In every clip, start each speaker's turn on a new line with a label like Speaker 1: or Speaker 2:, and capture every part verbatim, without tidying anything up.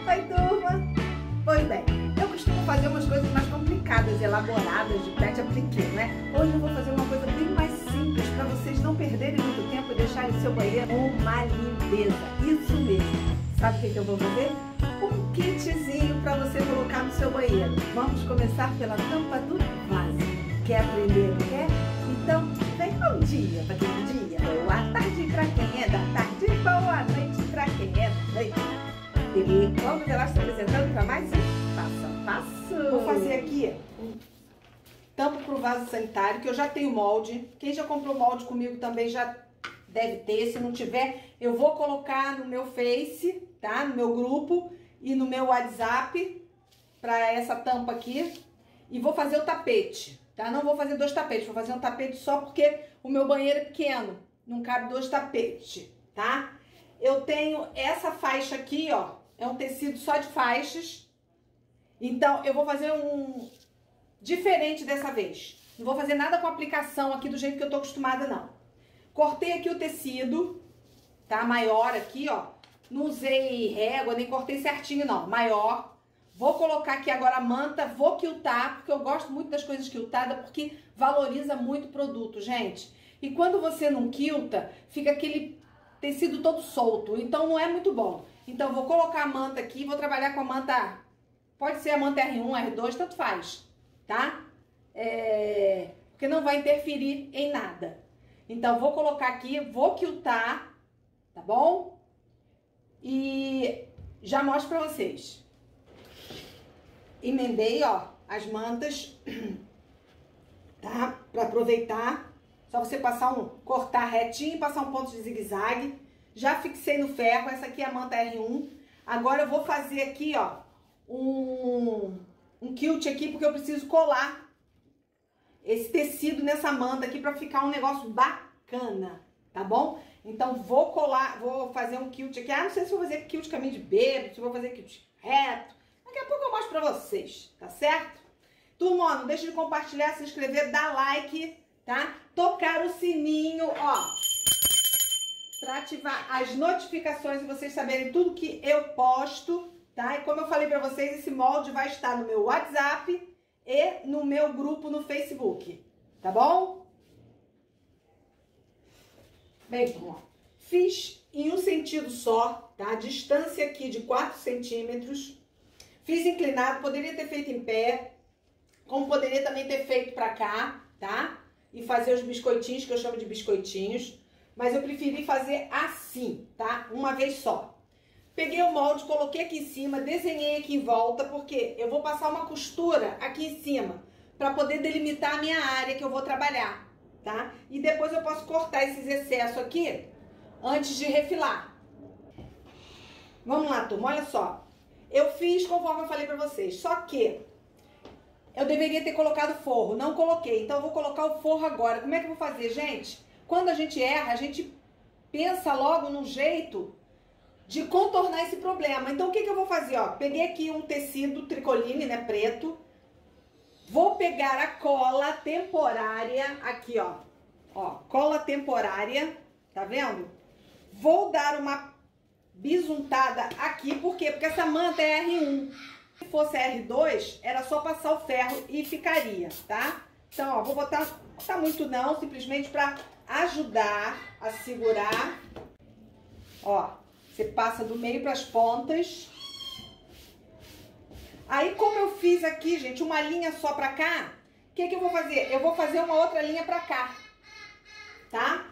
Speaker 1: Oi, turma! Pois bem, eu costumo fazer umas coisas mais complicadas, elaboradas, de pet apliqué, né? Hoje eu vou fazer uma coisa bem mais simples para vocês não perderem muito tempo e deixarem o seu banheiro uma lindeza. Isso mesmo! Sabe o que, que eu vou fazer? Um kitzinho para você colocar no seu banheiro. Vamos começar pela tampa do vaso. Quer aprender? Quer? Então, vem bom dia para quem é dia, boa tarde para quem é da tarde, boa noite para quem é da noite. E vamos lá, se apresentando para mais um passo a passo.
Speaker 2: Vou fazer aqui um tampo para o vaso sanitário, que eu já tenho molde. Quem já comprou molde comigo também já deve ter. Se não tiver, eu vou colocar no meu Face, tá? No meu grupo e no meu WhatsApp para essa tampa aqui. E vou fazer o tapete, tá? Não vou fazer dois tapetes, vou fazer um tapete só porque o meu banheiro é pequeno. Não cabe dois tapetes, tá? Eu tenho essa faixa aqui, ó. É um tecido só de faixas. Então, eu vou fazer um diferente dessa vez. Não vou fazer nada com aplicação aqui do jeito que eu tô acostumada, não. Cortei aqui o tecido, tá? Maior aqui, ó. Não usei régua, nem cortei certinho, não. Maior. Vou colocar aqui agora a manta, vou quiltar, porque eu gosto muito das coisas quiltadas, porque valoriza muito o produto, gente. E quando você não quilta, fica aquele tecido todo solto, então não é muito bom. Então eu vou colocar a manta aqui, vou trabalhar com a manta, pode ser a manta R um, R dois, tanto faz, tá? É, porque não vai interferir em nada. Então vou colocar aqui, vou quiltar, tá bom? E já mostro pra vocês. Emendei, ó, as mantas, tá? Pra aproveitar. Só você passar um, cortar retinho e passar um ponto de zigue-zague. Já fixei no ferro, essa aqui é a manta R um. Agora eu vou fazer aqui, ó, um, um quilt aqui, porque eu preciso colar esse tecido nessa manta aqui pra ficar um negócio bacana, tá bom? Então vou colar, vou fazer um quilt aqui. Ah, não sei se vou fazer quilt caminho de bêbado, se vou fazer quilt reto. Daqui a pouco eu mostro pra vocês, tá certo? Turma, ó, não deixa de compartilhar, se inscrever, dar like, tá? Tocar o sininho, ó, para ativar as notificações e vocês saberem tudo que eu posto, tá? E como eu falei para vocês, esse molde vai estar no meu WhatsApp e no meu grupo no Facebook, tá bom? Bem, ó, fiz em um sentido só, tá? Distância aqui de quatro centímetros. Fiz inclinado, poderia ter feito em pé, como poderia também ter feito pra cá, tá? E fazer os biscoitinhos, que eu chamo de biscoitinhos. Mas eu preferi fazer assim, tá? Uma vez só. Peguei o molde, coloquei aqui em cima, desenhei aqui em volta, porque eu vou passar uma costura aqui em cima, pra poder delimitar a minha área que eu vou trabalhar, tá? E depois eu posso cortar esses excessos aqui, antes de refilar. Vamos lá, turma, olha só. Eu fiz conforme eu falei pra vocês, só que eu deveria ter colocado forro, não coloquei. Então eu vou colocar o forro agora. Como é que eu vou fazer, gente? Quando a gente erra, a gente pensa logo num jeito de contornar esse problema. Então o que que eu vou fazer, ó? Peguei aqui um tecido tricoline, né, preto. Vou pegar a cola temporária, aqui, ó. Ó, cola temporária, tá vendo? Vou dar uma bisuntada aqui, por quê? Porque essa manta é R um. Se fosse R dois, era só passar o ferro e ficaria, tá? Então, ó, vou botar, não botar muito não, simplesmente pra ajudar a segurar. Ó, você passa do meio pras pontas. Aí, como eu fiz aqui, gente, uma linha só pra cá, o que que eu vou fazer? Eu vou fazer uma outra linha pra cá, tá?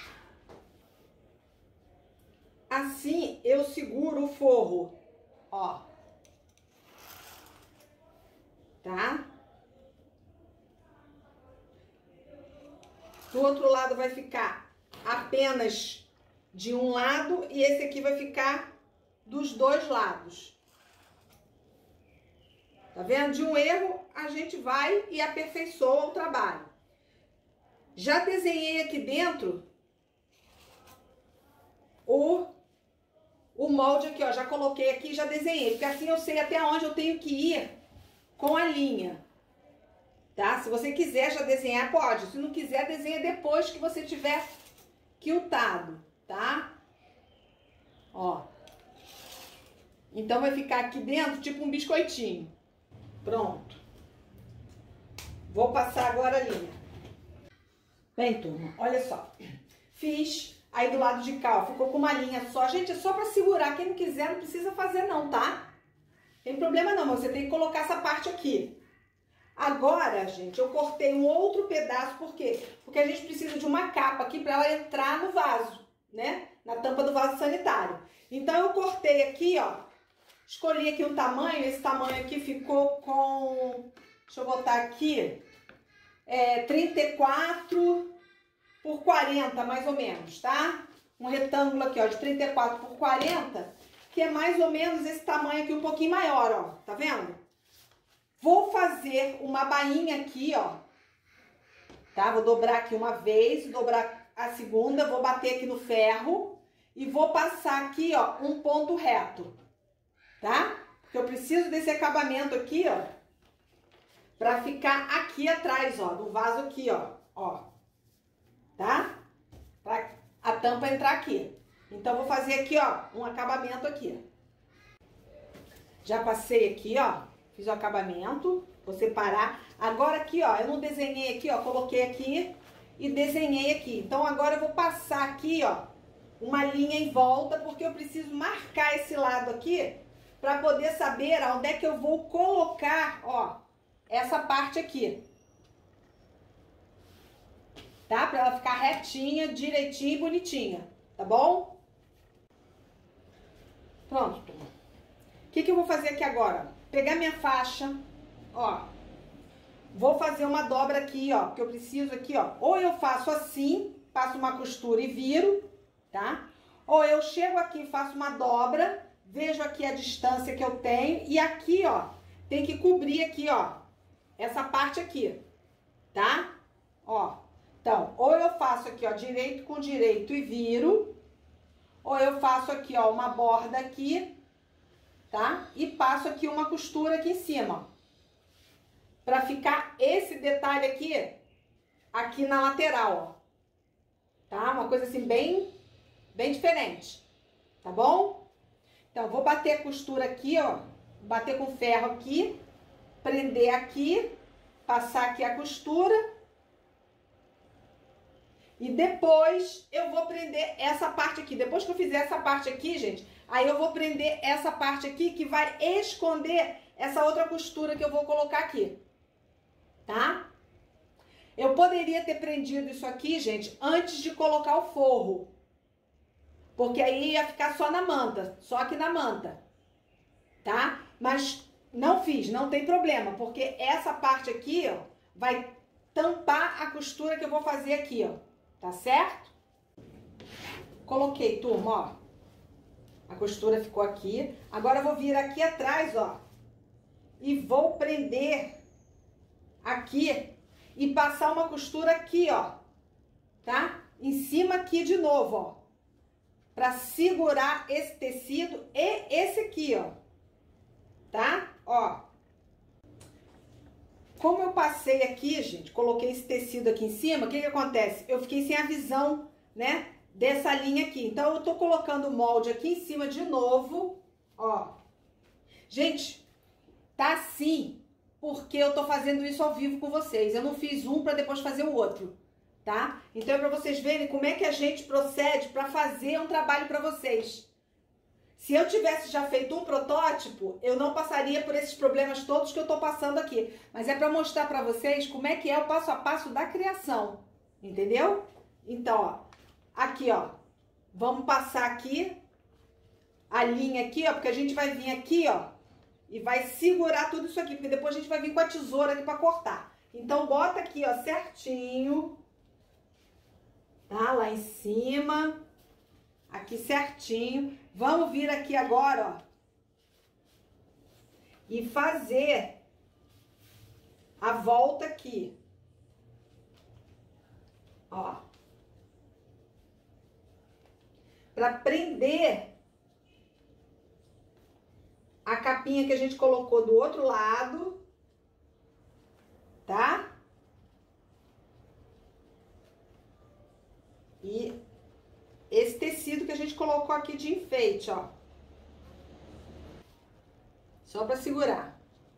Speaker 2: Assim, eu seguro o forro, ó. Tá? Do outro lado vai ficar apenas de um lado e esse aqui vai ficar dos dois lados. Tá vendo? De um erro a gente vai e aperfeiçoa o trabalho. Já desenhei aqui dentro o, o molde aqui, ó. Já coloquei aqui, já desenhei, porque assim eu sei até onde eu tenho que ir com a linha. Tá? Se você quiser já desenhar, pode. Se não quiser, desenha depois que você tiver quiltado, tá? Ó. Então vai ficar aqui dentro tipo um biscoitinho. Pronto. Vou passar agora a linha. Bem, turma, olha só. Fiz aí do lado de cá, ó, ficou com uma linha só. Gente, é só pra segurar. Quem não quiser não precisa fazer não, tá? Tem problema não, você tem que colocar essa parte aqui. Agora, gente, eu cortei um outro pedaço, por quê? Porque a gente precisa de uma capa aqui pra ela entrar no vaso, né? Na tampa do vaso sanitário. Então, eu cortei aqui, ó. Escolhi aqui um tamanho, esse tamanho aqui ficou com... Deixa eu botar aqui. É, trinta e quatro por quarenta, mais ou menos, tá? Um retângulo aqui, ó, de trinta e quatro por quarenta, que é mais ou menos esse tamanho aqui, um pouquinho maior, ó. Tá vendo? Vou fazer uma bainha aqui, ó. Tá? Vou dobrar aqui uma vez, dobrar a segunda, vou bater aqui no ferro e vou passar aqui, ó, um ponto reto. Tá? Porque eu preciso desse acabamento aqui, ó, pra ficar aqui atrás, ó, do vaso aqui, ó, ó, tá? Pra a tampa entrar aqui. Então, vou fazer aqui, ó, um acabamento aqui. Já passei aqui, ó, fiz o acabamento, vou separar. Agora aqui, ó, eu não desenhei aqui, ó, coloquei aqui e desenhei aqui. Então, agora eu vou passar aqui, ó, uma linha em volta, porque eu preciso marcar esse lado aqui pra poder saber onde é que eu vou colocar, ó, essa parte aqui. Tá? Pra ela ficar retinha, direitinha e bonitinha. Tá bom? Pronto, turma. O que que eu vou fazer aqui agora? Pegar minha faixa, ó. Vou fazer uma dobra aqui, ó. Que eu preciso aqui, ó. Ou eu faço assim, passo uma costura e viro, tá? Ou eu chego aqui e faço uma dobra, vejo aqui a distância que eu tenho. E aqui, ó, tem que cobrir aqui, ó, essa parte aqui, tá? Ó, então, ou eu faço aqui, ó, direito com direito e viro, ou eu faço aqui, ó, uma borda aqui, tá? E passo aqui uma costura aqui em cima, ó, pra ficar esse detalhe aqui, aqui na lateral, ó, tá? Uma coisa assim bem, bem diferente, tá bom? Então, vou bater a costura aqui, ó, bater com ferro aqui, prender aqui, passar aqui a costura e depois eu vou prender essa parte aqui. Depois que eu fizer essa parte aqui, gente, aí eu vou prender essa parte aqui que vai esconder essa outra costura que eu vou colocar aqui, tá? Eu poderia ter prendido isso aqui, gente, antes de colocar o forro, porque aí ia ficar só na manta, só aqui na manta, tá? Mas não fiz, não tem problema, porque essa parte aqui, ó, vai tampar a costura que eu vou fazer aqui, ó, tá certo? Coloquei, turma, ó, a costura ficou aqui. Agora eu vou vir aqui atrás, ó, e vou prender aqui e passar uma costura aqui, ó, tá? Em cima aqui de novo, ó, pra segurar esse tecido e esse aqui, ó, tá? Ó, como eu passei aqui, gente, coloquei esse tecido aqui em cima, o que que acontece? Eu fiquei sem a visão, né, dessa linha aqui. Então, eu tô colocando o molde aqui em cima de novo, ó. Gente, tá assim porque eu tô fazendo isso ao vivo com vocês. Eu não fiz um pra depois fazer o outro, tá? Então, é pra vocês verem como é que a gente procede pra fazer um trabalho pra vocês. Se eu tivesse já feito um protótipo, eu não passaria por esses problemas todos que eu tô passando aqui. Mas é pra mostrar pra vocês como é que é o passo a passo da criação, entendeu? Então, ó, aqui, ó, vamos passar aqui a linha aqui, ó, porque a gente vai vir aqui, ó, e vai segurar tudo isso aqui, porque depois a gente vai vir com a tesoura aqui pra cortar. Então, bota aqui, ó, certinho, tá? Lá em cima, aqui certinho. Vamos vir aqui agora, ó, e fazer a volta aqui, ó, pra prender a capinha que a gente colocou do outro lado, tá? E esse tecido que a gente colocou aqui de enfeite, ó. Só para segurar.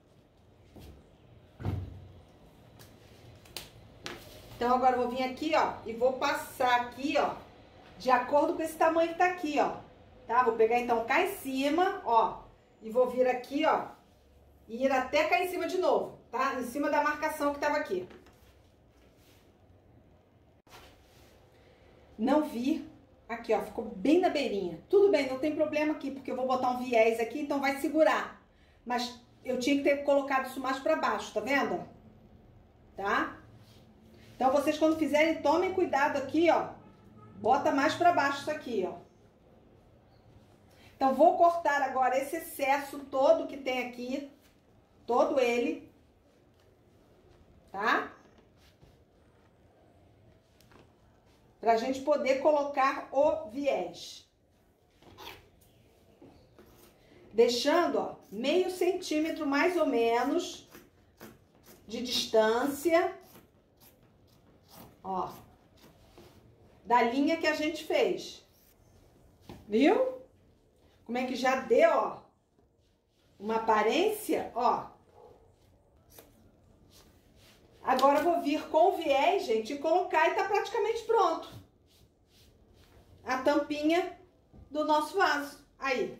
Speaker 2: Então, agora eu vou vir aqui, ó, e vou passar aqui, ó, de acordo com esse tamanho que tá aqui, ó. Tá? Vou pegar, então, cá em cima, ó, e vou vir aqui, ó, e ir até cá em cima de novo, tá? Em cima da marcação que tava aqui. Não vi, aqui, ó, ficou bem na beirinha. Tudo bem, não tem problema aqui, porque eu vou botar um viés aqui, então vai segurar. Mas eu tinha que ter colocado isso mais pra baixo, tá vendo? Tá? Então, vocês quando fizerem, tomem cuidado aqui, ó. Bota mais pra baixo isso aqui, ó. Então, vou cortar agora esse excesso todo que tem aqui. Todo ele. Tá? Pra gente poder colocar o viés. Deixando, ó, meio centímetro mais ou menos de distância. Ó, da linha que a gente fez. Viu? Como é que já deu, ó, uma aparência, ó. Agora eu vou vir com o viés, gente, e colocar e tá praticamente pronto. A tampinha do nosso vaso. Aí.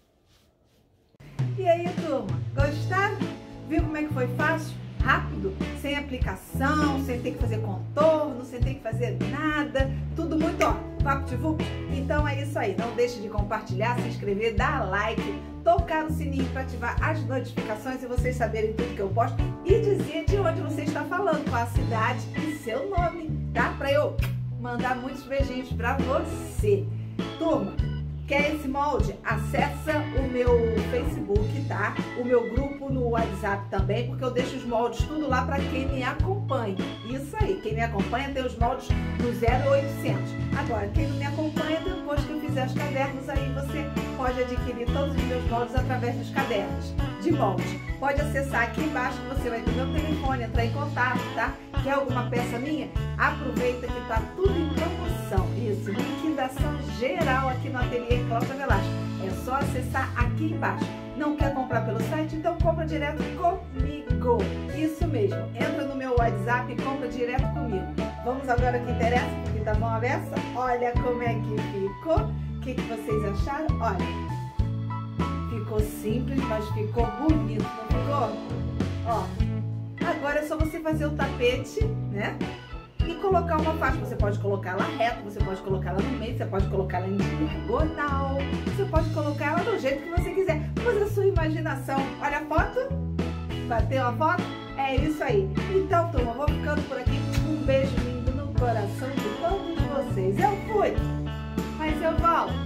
Speaker 1: E aí, turma? Gostaram? Viu como é que foi fácil? Rápido, sem aplicação, sem ter que fazer contorno, sem ter que fazer nada, tudo muito, ó, vapt-vupt. Então é isso aí, não deixe de compartilhar, se inscrever, dar like, tocar no sininho para ativar as notificações e vocês saberem tudo que eu posto e dizer de onde você está falando, com a cidade e seu nome, tá? Para eu mandar muitos beijinhos para você. Turma, quer esse molde? Acessa o meu Facebook, tá? O meu grupo no WhatsApp também, porque eu deixo os moldes tudo lá para quem me acompanha. Isso aí, quem me acompanha tem os moldes no zero oitocentos. Agora, quem não me acompanha, depois que eu fizer os cadernos, aí você pode adquirir todos os meus moldes através dos cadernos de molde. Pode acessar aqui embaixo que você vai ter meu telefone, entrar em contato, tá? Quer alguma peça minha? Aproveita que tá tudo em promoção. Isso, liquidação geral aqui no Ateliê Cláudia Velasco. É só acessar aqui embaixo. Não quer comprar pelo site? Então compra direto comigo. Isso mesmo. Entra no meu WhatsApp e compra direto comigo. Vamos agora ao que interessa, porque tá bom a beça? Olha como é que ficou. O que, que vocês acharam? Olha, ficou simples, mas ficou bonito, não ficou? Ó, agora é só você fazer o tapete, né? E colocar uma faixa. Você pode colocar ela reta, você pode colocar ela no meio, você pode colocar ela em diagonal, você pode colocar ela do jeito que você quiser. Mas a sua imaginação. Olha a foto? Bateu a foto? É isso aí. Então, turma, vou ficando por aqui. Um beijo lindo no coração de todos vocês. Eu fui, mas eu volto.